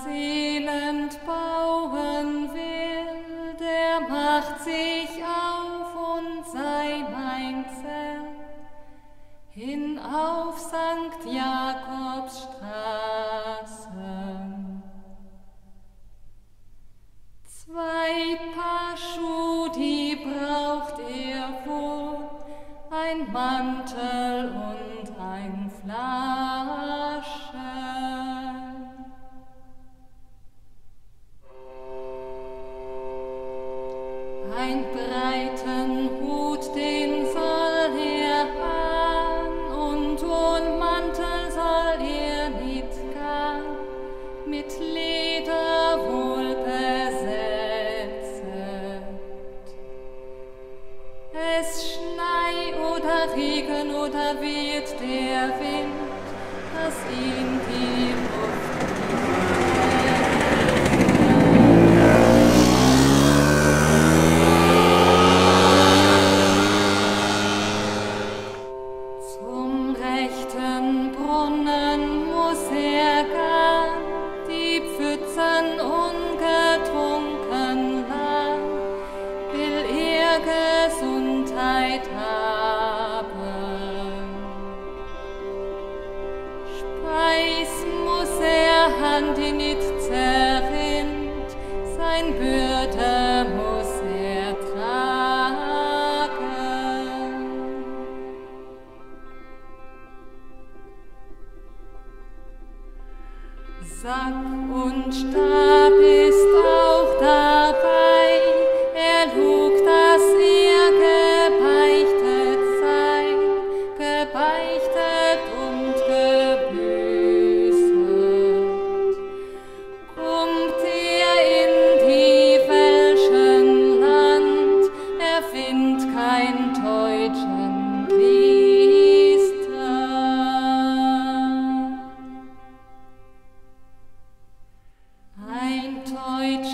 das Elend bauen will, der macht sich auf und sei mein Zelt hin auf St. Jakobs Straßen. 2 Paar Schuh, die braucht er wohl, ein Mantel und ein Flasche. Ein breiten Hut, den soll er haben, und ohn Mantel soll er nit gehen, mit Leder wohl besetzt. Es schnei oder Regen oder weht der Wind, dass ihm die Luft zum rechten Brunnen muss er gehen, die Pfützen ungetrunken lang, will er Gesundheit haben. Speis muss er han, die nit zerrinnt, sein Bürde muss er tragen. Sack und Stab ist auch dabei, er lugt, dass er gebeichtet sei, gebeichtet und gebüßet. Kommt er in die welschen Land, er findet kein deutschen Priester. Ein Deutscher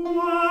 Wow.